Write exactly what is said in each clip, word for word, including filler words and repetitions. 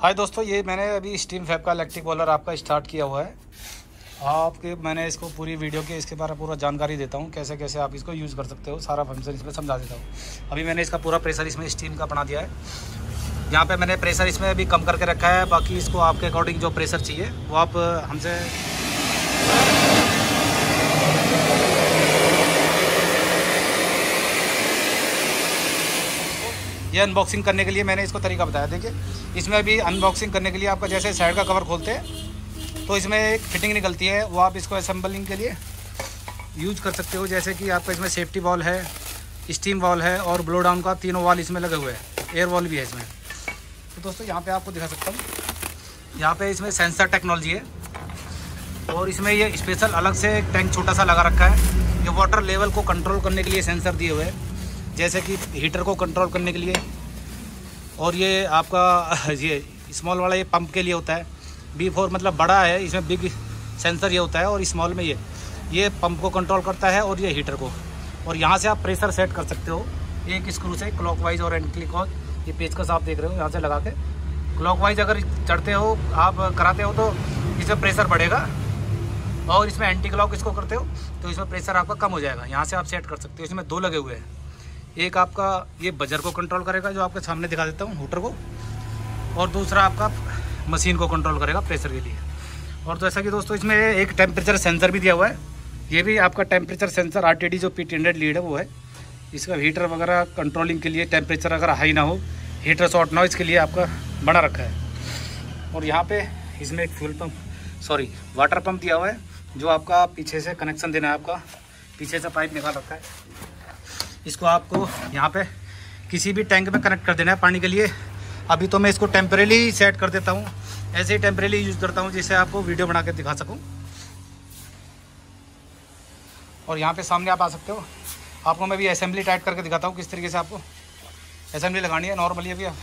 हाय दोस्तों, ये मैंने अभी स्टीम फैब का इलेक्ट्रिक बॉयलर आपका स्टार्ट किया हुआ है। आपके मैंने इसको पूरी वीडियो के इसके बारे में पूरा जानकारी देता हूँ, कैसे कैसे आप इसको यूज़ कर सकते हो, सारा फंक्शन इसमें समझा देता हूँ। अभी मैंने इसका पूरा प्रेशर इसमें स्टीम का बना दिया है। यहाँ पे मैंने प्रेशर इसमें अभी कम करके रखा है, बाकी इसको आपके अकॉर्डिंग जो प्रेशर चाहिए वो आप हमसे ये अनबॉक्सिंग करने के लिए मैंने इसको तरीका बताया। देखिए, इसमें अभी अनबॉक्सिंग करने के लिए आपका जैसे साइड का कवर खोलते हैं तो इसमें एक फिटिंग निकलती है, वो आप इसको असेंबलिंग के लिए यूज कर सकते हो। जैसे कि आपका इसमें सेफ्टी वॉल है, स्टीम वॉल है और ब्लो डाउन का तीनों वॉल इसमें लगे हुए हैं, एयर वॉल भी है इसमें। तो दोस्तों यहाँ पे आपको दिखा सकता हूँ, यहाँ पे इसमें सेंसर टेक्नोलॉजी है और इसमें ये स्पेशल अलग से एक टैंक छोटा सा लगा रखा है। ये वाटर लेवल को कंट्रोल करने के लिए सेंसर दिए हुए हैं, जैसे कि हीटर को कंट्रोल करने के लिए। और ये आपका ये स्मॉल वाला ये पंप के लिए होता है। बी फोर मतलब बड़ा है, इसमें बिग सेंसर ये होता है और स्मॉल में ये ये पंप को कंट्रोल करता है और ये हीटर को। और यहाँ से आप प्रेशर सेट कर सकते हो एक स्क्रू से, क्लॉकवाइज और एंटी क्लॉक। ये पेचकस आप देख रहे हो, यहाँ से लगा के क्लॉकवाइज अगर चढ़ते हो आप कराते हो तो इसमें प्रेशर बढ़ेगा, और इसमें एंटी क्लॉक इसको करते हो तो इसमें प्रेशर आपका कम हो जाएगा। यहाँ से आप सेट कर सकते हो। इसमें दो लगे हुए हैं, एक आपका ये बजर को कंट्रोल करेगा जो आपके सामने दिखा देता हूँ हीटर को, और दूसरा आपका मशीन को कंट्रोल करेगा प्रेशर के लिए। और तो ऐसा कि दोस्तों इसमें एक टेम्परेचर सेंसर भी दिया हुआ है। ये भी आपका temperature sensor R T D जो पी टी हंड्रेड लीड है वो है। इसका हीटर वगैरह कंट्रोलिंग के लिए, टेम्परेचर अगर हाई ना हो, हीटर शॉर्ट ना हो, इसके लिए आपका बना रखा है। और यहाँ पे इसमें एक fuel pump sorry water pump दिया हुआ है, जो आपका पीछे से कनेक्शन देना है। आपका पीछे से पाइप निकाल रखा है, इसको आपको यहाँ पे किसी भी टैंक में कनेक्ट कर देना है पानी के लिए। अभी तो मैं इसको टेम्परेली सेट कर देता हूँ, ऐसे ही टेम्परेली यूज़ करता हूँ जिससे आपको वीडियो बना के दिखा सकूँ। और यहाँ पे सामने आप आ सकते हो, आपको मैं भी असेंबली टाइट करके दिखाता हूँ किस तरीके से आपको असेंबली लगानी है नॉर्मली। अभी आप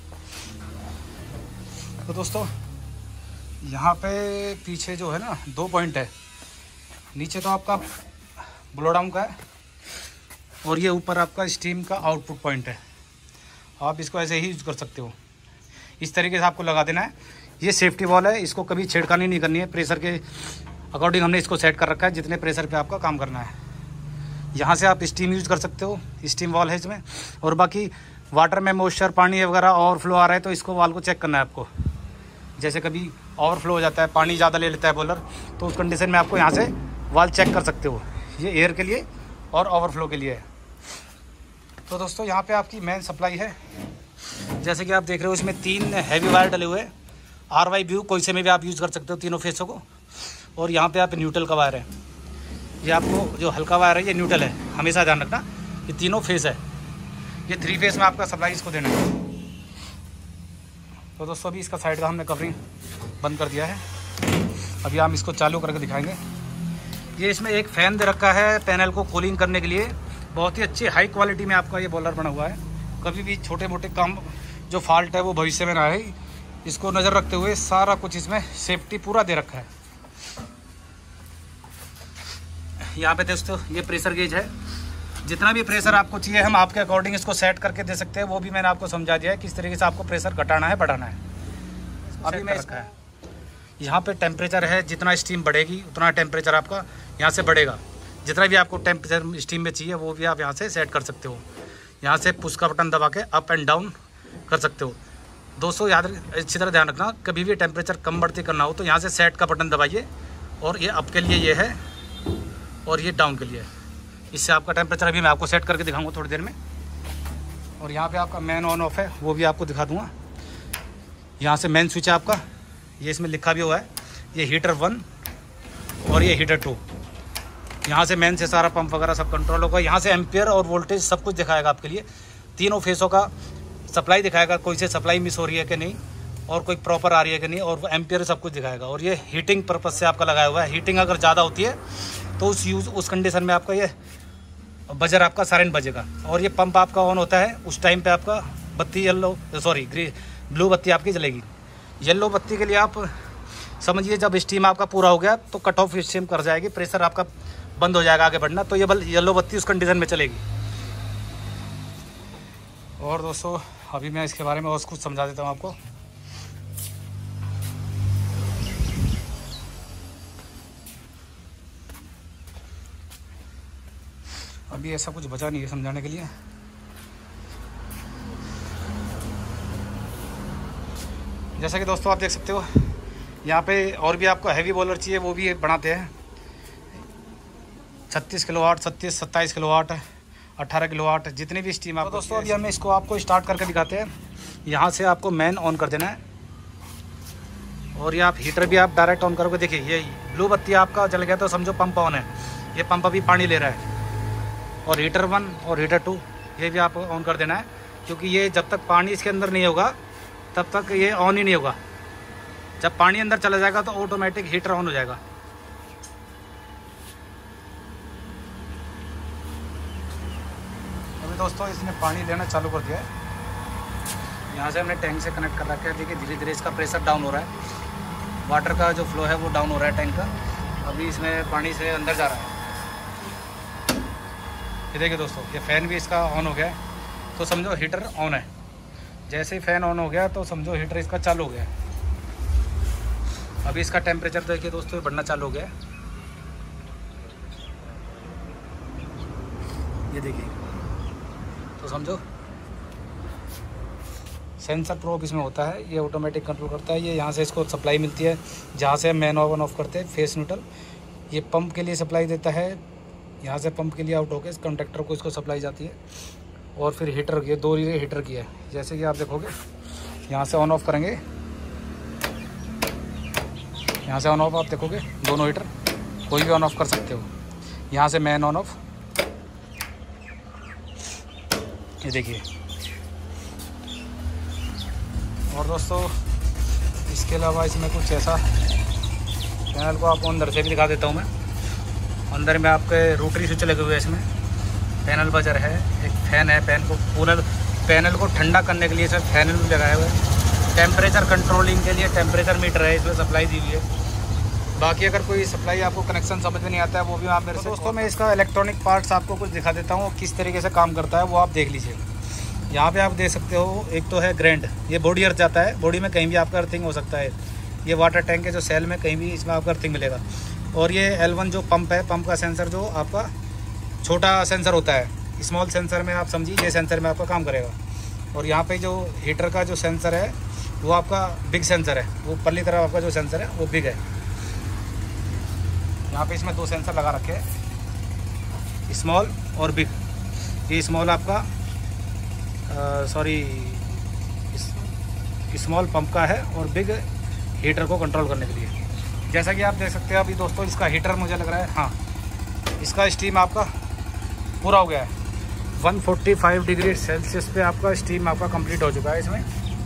तो दोस्तों यहाँ पे पीछे जो है ना दो पॉइंट है, नीचे तो आपका ब्लो डाउन का है और ये ऊपर आपका स्टीम का आउटपुट पॉइंट है। आप इसको ऐसे ही यूज़ कर सकते हो, इस तरीके से आपको लगा देना है। ये सेफ्टी वॉल है, इसको कभी छेड़खानी नहीं करनी है। प्रेशर के अकॉर्डिंग हमने इसको सेट कर रखा है, जितने प्रेशर पे आपका काम करना है। यहाँ से आप स्टीम यूज़ कर सकते हो, स्टीम वॉल है इसमें। और बाकी वाटर में मॉइस्चर, पानी वगैरह ओवरफ्लो आ रहा है तो इसको वॉल को चेक करना है आपको। जैसे कभी ओवरफ्लो हो जाता है, पानी ज़्यादा ले लेता है बॉयलर, तो उस कंडीशन में आपको यहाँ से वॉल चेक कर सकते हो। ये एयर के लिए और ओवरफ्लो के लिए है। तो दोस्तों यहाँ पे आपकी मेन सप्लाई है, जैसे कि आप देख रहे हो इसमें तीन हैवी वायर डले हुए हैं। आर वाई व्यू कोई से में भी आप यूज़ कर सकते हो तीनों फेसों को। और यहाँ पे आप न्यूट्रल का वायर है, ये आपको जो हल्का वायर है ये न्यूट्रल है, हमेशा ध्यान रखना। ये तीनों फेस है, ये थ्री फेस में आपका सप्लाई इसको देना है। तो दोस्तों अभी इसका साइड का हमने कवरिंग बंद कर दिया है, अभी हम इसको चालू करके दिखाएंगे। ये इसमें एक फ़ैन दे रखा है पैनल को कूलिंग करने के लिए। बहुत ही अच्छी हाई क्वालिटी में आपका ये बॉयलर बना हुआ है। कभी भी छोटे मोटे काम जो फॉल्ट है वो भविष्य में ना आए, इसको नज़र रखते हुए सारा कुछ इसमें सेफ्टी पूरा दे रखा है। यहाँ पे दोस्तों ये प्रेशर गेज है, जितना भी प्रेशर आपको चाहिए हम आपके अकॉर्डिंग इसको सेट करके दे सकते हैं। वो भी मैंने आपको समझा दिया है किस तरीके से आपको प्रेशर घटाना है, बढ़ाना है। अभी मैं इसका यहाँ पे टेम्परेचर है, जितना स्टीम बढ़ेगी उतना टेम्परेचर आपका यहाँ से बढ़ेगा। जितना भी आपको टेम्परेचर स्टीम में चाहिए वो भी आप यहाँ से सेट कर सकते हो। यहाँ से पुश का बटन दबा के अप एंड डाउन कर सकते हो। दोस्तों याद अच्छी तरह ध्यान रखना, कभी भी टेम्परेचर कम बढ़ती करना हो तो यहाँ से सेट का बटन दबाइए, और ये अप के लिए ये है और ये डाउन के लिए है। इससे आपका टेम्परेचर अभी मैं आपको सेट करके दिखाऊँगा थोड़ी देर में। और यहाँ पर आपका मैन ऑन ऑफ है, वो भी आपको दिखा दूँगा। यहाँ से मेन स्विच है आपका, ये इसमें लिखा भी हुआ है, ये हीटर वन और ये हीटर टू। यहाँ से मेन से सारा पंप वगैरह सब कंट्रोल होगा। यहाँ से एम्पियर और वोल्टेज सब कुछ दिखाएगा आपके लिए, तीनों फेसों का सप्लाई दिखाएगा, कोई से सप्लाई मिस हो रही है कि नहीं और कोई प्रॉपर आ रही है कि नहीं, और एम्पियर सब कुछ दिखाएगा। और ये हीटिंग पर्पज़ से आपका लगाया हुआ है। हीटिंग अगर ज़्यादा होती है तो उस यूज़ उस कंडीशन में आपका ये बजर आपका साइरन बजेगा। और ये पंप आपका ऑन होता है उस टाइम पर आपका बत्ती येलो सॉरी ग्रीन ब्लू बत्ती आपकी जलेगी। येलो बत्ती के लिए आप समझिए जब स्टीम आपका पूरा हो गया तो कट ऑफ स्टीम कर जाएगी, प्रेशर आपका बंद हो जाएगा आगे बढ़ना, तो ये बल येलो बत्ती उस कंडीशन में चलेगी। और दोस्तों अभी मैं इसके बारे में और कुछ समझा देता हूँ आपको। अभी ऐसा कुछ बचा नहीं है समझाने के लिए। जैसा कि दोस्तों आप देख सकते हो यहाँ पे और भी आपको हैवी बॉयलर चाहिए वो भी बनाते हैं। छत्तीस किलो वाट, छत्तीस सत्ताईस किलो वाट, अट्ठारह किलो वाट, जितनी भी स्टीम आप। तो दोस्तों अभी हम इसको आपको स्टार्ट करके दिखाते हैं। यहाँ से आपको मैन ऑन कर देना है और ये आप हीटर भी आप डायरेक्ट ऑन करोगे। देखिए ये ब्लू बत्ती आपका जल गया तो समझो पंप ऑन है। ये पंप अभी पानी ले रहा है। और हीटर वन और हीटर टू ये भी आप ऑन कर देना है, क्योंकि ये जब तक पानी इसके अंदर नहीं होगा तब तक ये ऑन ही नहीं होगा। जब पानी अंदर चला जाएगा तो ऑटोमेटिक हीटर ऑन हो जाएगा। अभी दोस्तों इसने पानी लेना चालू कर दिया है। यहाँ से हमने टैंक से कनेक्ट कर रखा है। देखिए धीरे धीरे इसका प्रेशर डाउन हो रहा है। वाटर का जो फ्लो है वो डाउन हो रहा है टैंक का। अभी इसमें पानी से अंदर जा रहा है। ये देखिए दोस्तों ये फ़ैन भी इसका ऑन हो गया है, तो समझो हीटर ऑन है। जैसे ही फ़ैन ऑन हो गया तो समझो हीटर इसका चालू हो गया है। अभी इसका टेम्परेचर देखिए दोस्तों ये बढ़ना चालू हो गया है। ये देखिए तो समझो सेंसर प्रोब इसमें होता है। ये ऑटोमेटिक कंट्रोल करता है। ये यहाँ से इसको सप्लाई मिलती है जहाँ से हम मैन ऑन ऑफ करते हैं फेस न्यूट्रल। ये पंप के लिए सप्लाई देता है। यहाँ से पंप के लिए आउट होकर इस कंडक्टर को इसको सप्लाई जाती है। और फिर हीटर ये दो रीले हीटर की है। जैसे कि आप देखोगे यहाँ से ऑन ऑफ करेंगे, यहाँ से ऑन ऑफ आप देखोगे दोनों हीटर कोई भी ऑन ऑफ कर सकते हो। यहाँ से मैन ऑन ऑफ, ये देखिए। और दोस्तों इसके अलावा इसमें कुछ ऐसा पैनल को आपको अंदर से भी दिखा देता हूँ मैं। अंदर में आपके रोटरी स्विच लगे हुए हैं। इसमें पैनल बजर है, एक फ़ैन है। पैन को पूरा पैनल को ठंडा करने के लिए इसमें फैन भी लगाए हुए हैं। टेम्परेचर कंट्रोलिंग के लिए टेम्परेचर मीटर है इसमें सप्लाई दी हुई है। बाकी अगर कोई सप्लाई आपको कनेक्शन समझ में नहीं आता है वो भी आप मेरे से। दोस्तों मैं इसका इलेक्ट्रॉनिक पार्ट्स आपको कुछ दिखा देता हूँ किस तरीके से काम करता है, वो आप देख लीजिए। यहाँ पे आप देख सकते हो एक तो है ग्रैंड, ये बॉडी अर्थ जाता है। बॉडी में कहीं भी आपका अर्थिंग हो सकता है। ये वाटर टैंक के जो सेल में कहीं भी इसमें आपका अर्थिंग मिलेगा। और ये एल वन जो पंप है, पंप का सेंसर जो आपका छोटा सेंसर होता है, स्मॉल सेंसर में आप समझिए ये सेंसर में आपका काम करेगा। और यहाँ पे जो हीटर का जो सेंसर है वो आपका बिग सेंसर है। वो पल्ली तरफ आपका जो सेंसर है वो बिग है। यहाँ पे इसमें दो सेंसर लगा रखे हैं, स्मॉल और बिग। ये स्मॉल आपका सॉरी स्मॉल पंप का है और बिग हीटर को कंट्रोल करने के लिए। जैसा कि आप देख सकते हैं अभी दोस्तों इसका हीटर मुझे लग रहा है, हाँ इसका स्टीम आपका पूरा हो गया है। एक सौ पैंतालीस डिग्री सेल्सियस पे आपका स्टीम आपका कंप्लीट हो चुका है। इसमें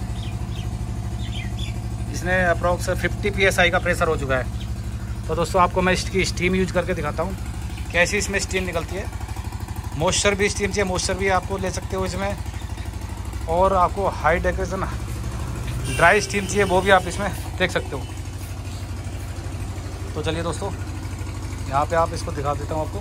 इसने अप्रॉक्स पचास पी एस आई का प्रेशर हो चुका है। तो दोस्तों आपको मैं इसकी स्टीम यूज करके दिखाता हूँ कैसी इसमें स्टीम निकलती है। मॉइस्चर भी स्टीम चाहिए, मॉइस्चर भी आपको ले सकते हो इसमें। और आपको हाई डेकोरेशन ड्राई स्टीम चाहिए वो भी आप इसमें देख सकते हो। तो चलिए दोस्तों यहाँ पे आप इसको दिखा देता हूँ आपको।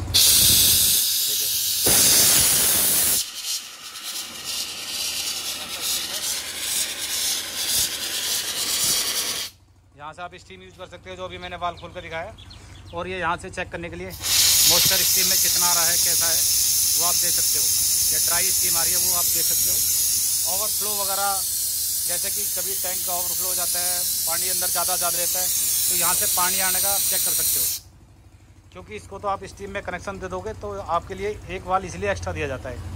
यहाँ से आप स्टीम यूज कर सकते हो जो अभी मैंने वाल खोल कर दिखाया। और ये यहाँ से चेक करने के लिए मॉइस्चर स्टीम में कितना आ रहा है, कैसा है, वो आप देख सकते हो। या ड्राई स्टीम आ रही है वो आप देख सकते हो। ओवरफ्लो वगैरह जैसे कि कभी टैंक का ओवरफ्लो हो जाता है, पानी अंदर ज़्यादा ज़्यादा रहता है, तो यहाँ से पानी आने का आप चेक कर सकते हो। क्योंकि इसको तो आप स्टीम में कनेक्शन दे दोगे तो आपके लिए एक वाल इसलिए एक्स्ट्रा दिया जाता है।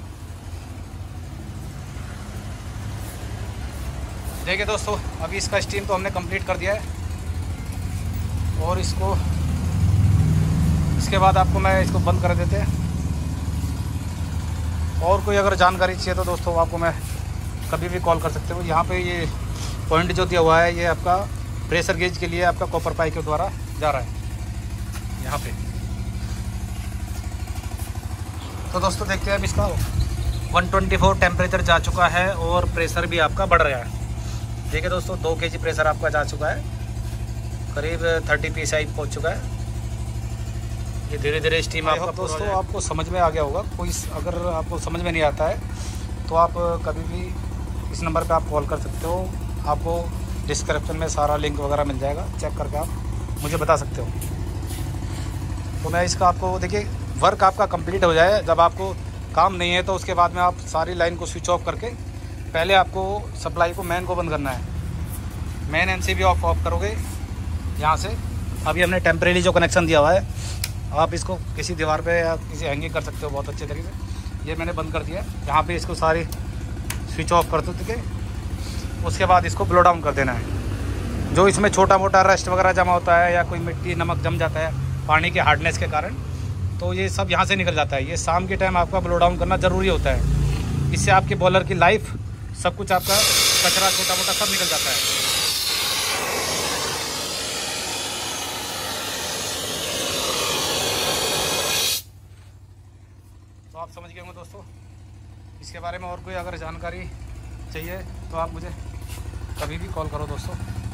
देखिए दोस्तों अभी इसका स्टीम तो हमने कंप्लीट कर दिया है। और इसको इसके बाद आपको मैं इसको बंद कर देते हैं। और कोई अगर जानकारी चाहिए तो दोस्तों आपको मैं कभी भी कॉल कर सकते हो। यहाँ पे ये पॉइंट जो दिया हुआ है ये आपका प्रेशर गेज के लिए आपका कॉपर पाइप के द्वारा जा रहा है यहाँ पे। तो दोस्तों देखते हैं अब इसका एक सौ चौबीस टेम्परेचर जा चुका है और प्रेशर भी आपका बढ़ रहा है। देखिए दोस्तों दो केजी प्रेशर आपका जा चुका है, करीब तीस पी एस आई पहुँच चुका है। ये धीरे धीरे स्टीम आपका दोस्तों आपको समझ में आ गया होगा। कोई अगर आपको समझ में नहीं आता है तो आप कभी भी इस नंबर पे आप कॉल कर सकते हो। आपको डिस्क्रिप्शन में सारा लिंक वगैरह मिल जाएगा, चेक करके आप मुझे बता सकते हो। तो मैं इसका आपको देखिए वर्क आपका कंप्लीट हो जाए, जब आपको काम नहीं है तो उसके बाद में आप सारी लाइन को स्विच ऑफ करके पहले आपको सप्लाई को मेन को बंद करना है। मेन एमसीबी ऑफ ऑफ करोगे यहाँ से। अभी हमने टेम्परेरी जो कनेक्शन दिया हुआ है, आप इसको किसी दीवार पे या किसी हैंगिंग कर सकते हो बहुत अच्छे तरीके से। ये मैंने बंद कर दिया है। यहाँ पे इसको सारी स्विच ऑफ कर दो के उसके बाद इसको ब्लो डाउन कर देना है। जो इसमें छोटा मोटा रस्ट वगैरह जमा होता है या कोई मिट्टी नमक जम जाता है पानी के हार्डनेस के कारण, तो ये सब यहाँ से निकल जाता है। ये शाम के टाइम आपका ब्लो डाउन करना ज़रूरी होता है। इससे आपके बॉयलर की लाइफ, सब कुछ आपका कचरा छोटा मोटा सब निकल जाता है। तो आप समझ गए होंगे दोस्तों। इसके बारे में और कोई अगर जानकारी चाहिए तो आप मुझे कभी भी कॉल करो दोस्तों।